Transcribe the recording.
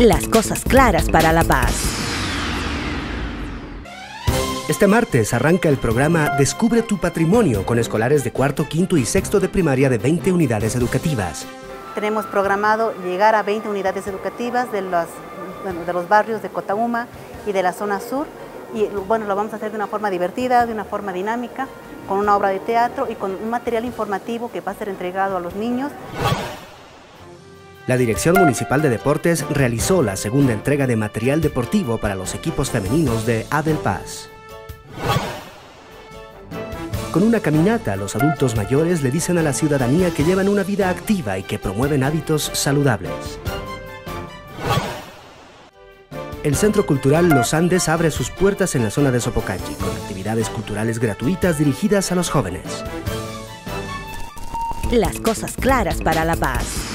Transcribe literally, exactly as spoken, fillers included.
Las cosas claras para la paz. Este martes arranca el programa Descubre tu patrimonio con escolares de cuarto, quinto y sexto de primaria de veinte unidades educativas. Tenemos programado llegar a veinte unidades educativas de los, bueno, de los barrios de Cotauma y de la zona sur. Y bueno, lo vamos a hacer de una forma divertida, de una forma dinámica, con una obra de teatro y con un material informativo que va a ser entregado a los niños. La Dirección Municipal de Deportes realizó la segunda entrega de material deportivo para los equipos femeninos de Adelpaz. Con una caminata, los adultos mayores le dicen a la ciudadanía que llevan una vida activa y que promueven hábitos saludables. El Centro Cultural Los Andes abre sus puertas en la zona de Sopocanchi con actividades culturales gratuitas dirigidas a los jóvenes. Las cosas claras para la paz.